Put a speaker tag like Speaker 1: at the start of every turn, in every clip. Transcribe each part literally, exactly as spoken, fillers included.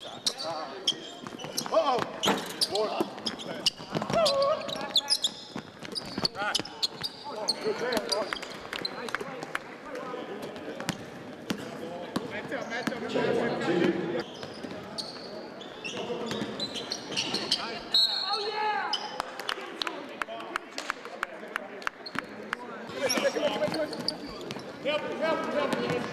Speaker 1: Uh-oh. Boy. Right. Good pass, boy. Nice play. Match up, match up. Oh, yeah! Help, help, help, help.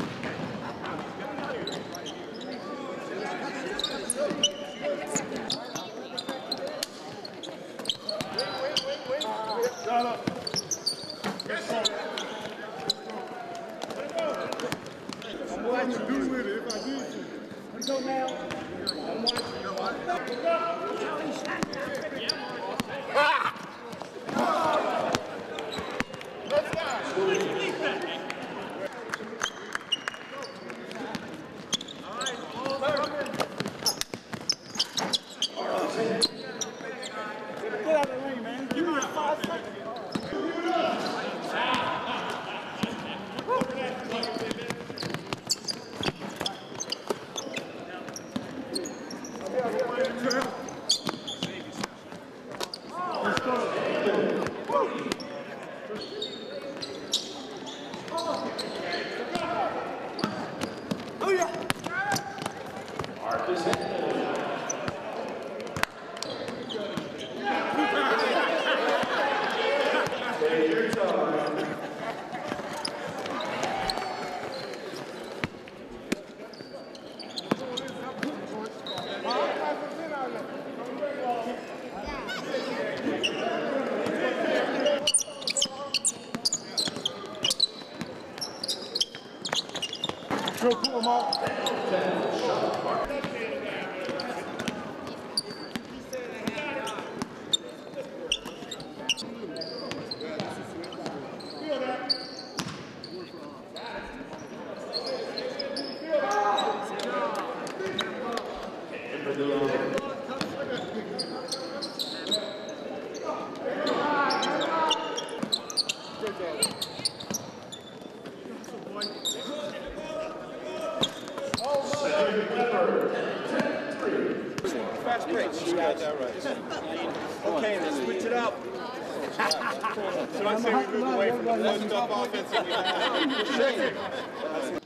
Speaker 1: Shut up. I'm watching you do with it if I need to. Let's go now. I'm watching you. Ah! Let's go. All right, all coming. Get out of the lane, man. Give me five seconds. Oh yeah. Marcus Take your time. Go pull him off. Fast break. You got that right. Okay, let's switch it up. So I say we move away from the one-stop offense.